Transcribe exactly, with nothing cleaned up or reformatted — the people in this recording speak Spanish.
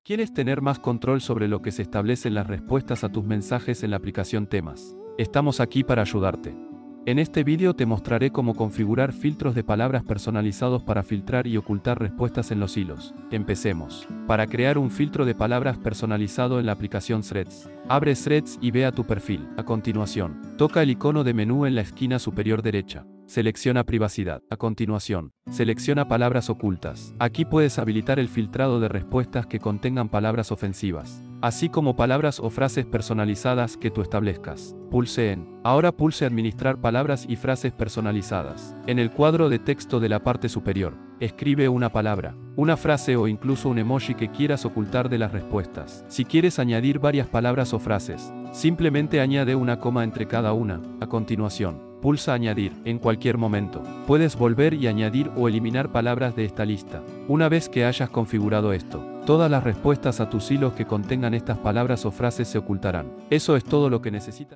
¿Quieres tener más control sobre lo que se establece en las respuestas a tus mensajes en la aplicación Temas? Estamos aquí para ayudarte. En este vídeo te mostraré cómo configurar filtros de palabras personalizados para filtrar y ocultar respuestas en los hilos. Empecemos. Para crear un filtro de palabras personalizado en la aplicación Threads, abre Threads y ve a tu perfil. A continuación, toca el icono de menú en la esquina superior derecha. Selecciona privacidad. A continuación, selecciona palabras ocultas. Aquí puedes habilitar el filtrado de respuestas que contengan palabras ofensivas, así como palabras o frases personalizadas que tú establezcas. Pulse en. Ahora pulse administrar palabras y frases personalizadas. En el cuadro de texto de la parte superior, escribe una palabra, una frase o incluso un emoji que quieras ocultar de las respuestas. Si quieres añadir varias palabras o frases, simplemente añade una coma entre cada una. A continuación, pulsa añadir. En cualquier momento, puedes volver y añadir o eliminar palabras de esta lista. Una vez que hayas configurado esto, todas las respuestas a tus hilos que contengan estas palabras o frases se ocultarán. Eso es todo lo que necesitas.